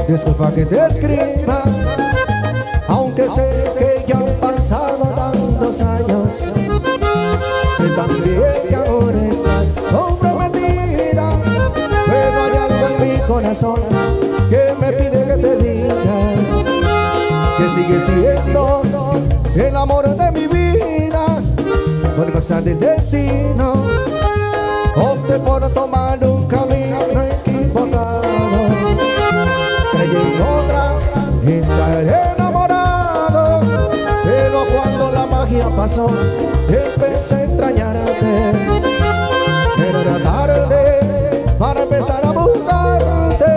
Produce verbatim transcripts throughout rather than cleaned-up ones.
Disculpa que te escriba, aunque sé que ya han pasado tantos años. Sé también que ahora estás comprometida, pero hay algo en mi corazón que me pide que te diga que sigue siendo el amor de mi vida. Por cosas del destino opté por tomar un camino equivocado. Creí en otra, estar enamorado, pero cuando la magia pasó empecé a extrañarte. Pero era tarde para empezar a buscarte.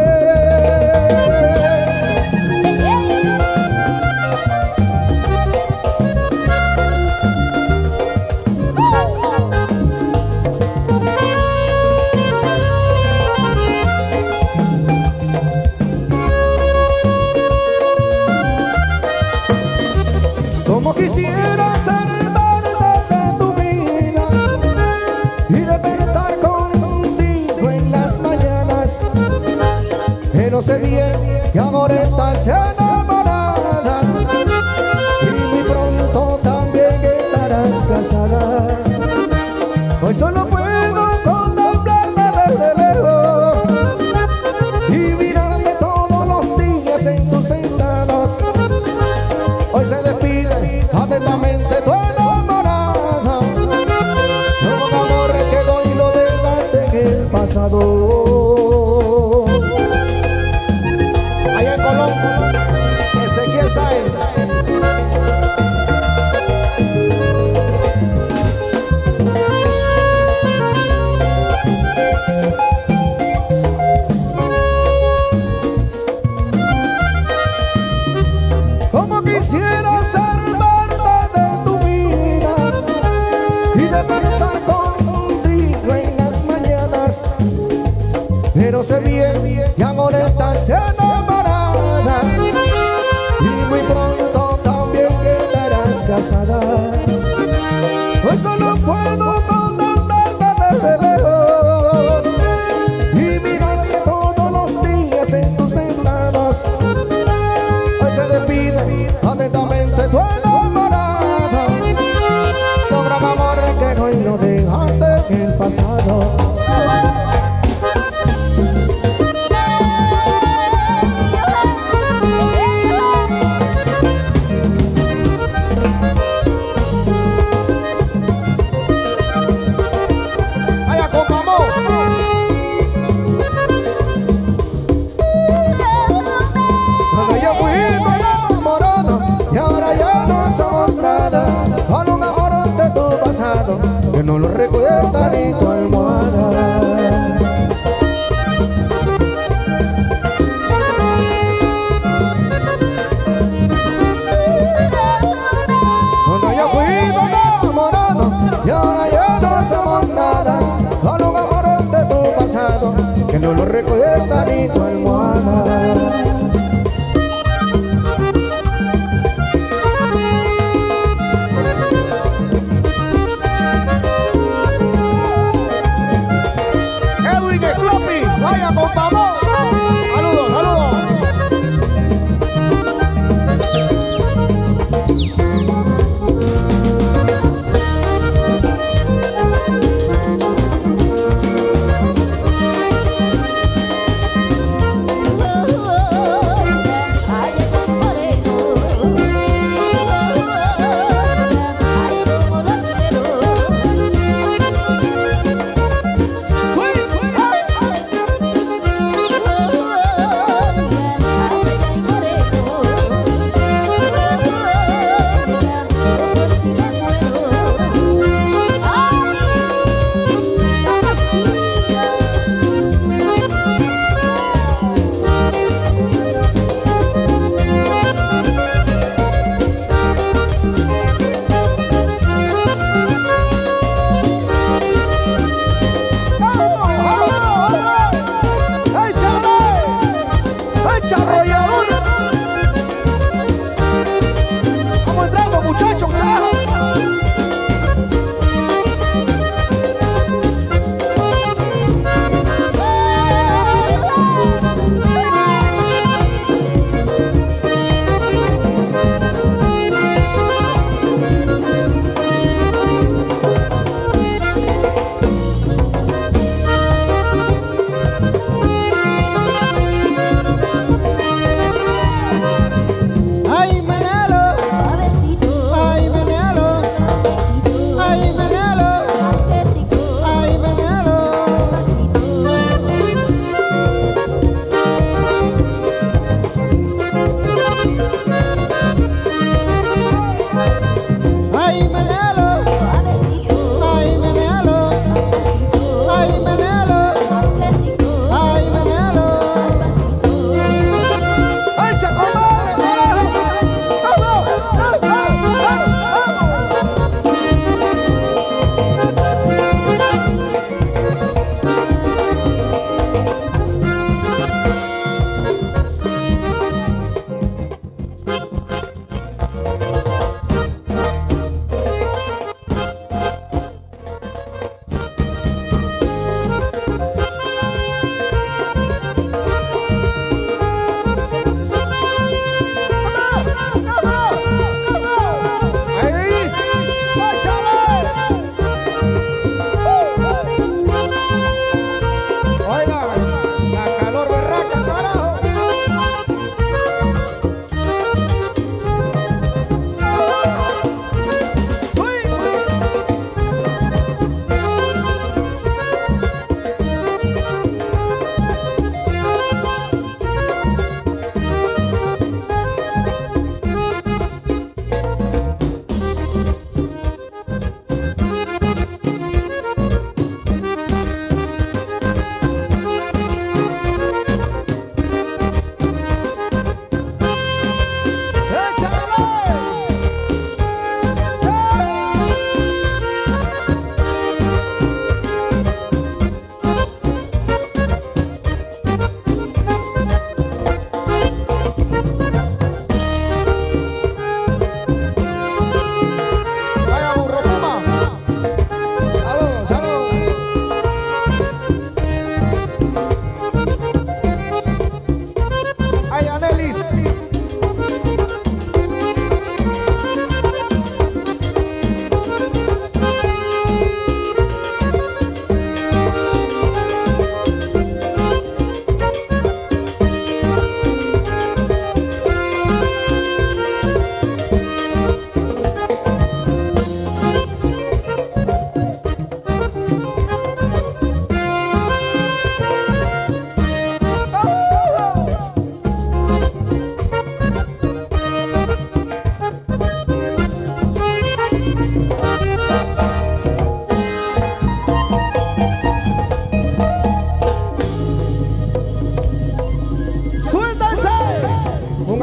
Como quisiera ser parte de tu vida y despertar contigo en las mañanas, pero sé bien que amor estás enamorada y muy pronto también estarás casada. Hoy solo puedo contemplarte desde lejos y mirarte todos los días en tus sentados. Hoy se despide atentamente tu enamorada, un amor que quedó y lo dejaste en el pasado. Allá en Colombia, Ezequiel Sáenz. Como quisiera ser parte de tu vida y despertar contigo en las mañanas, pero sé bien que amor estás enamorada y muy pronto también quedarás casada. Pues solo puedo contemplarte desde lejos y mirarte todos los días en tus sentados. Hoy se despide atentamente tu enamorada, tu gran amor que no y lo dejaste en el pasado. Que no lo recuerda ni tu almohada. Cuando yo fui enamorado y ahora ya no somos nada, solo un amor de tu pasado que no lo recuerda ni tu almohada. Vaya con favor. Saludos, saludos.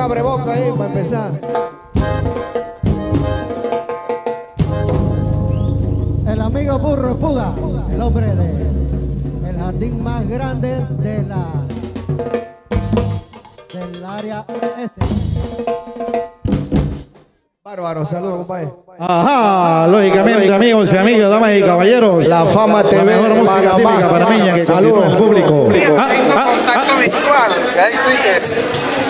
abreboca ahí para empezar. El amigo Burro Fuga, el hombre de el jardín más grande de la del área este. Bárbaro, saludos, compadre. Ajá, lógicamente, amigos y amigas, damas y caballeros. La Fama T V, la mejor música típica para niñas que saluda al público. Ah, ah, ah, contacto visual, ahí sí que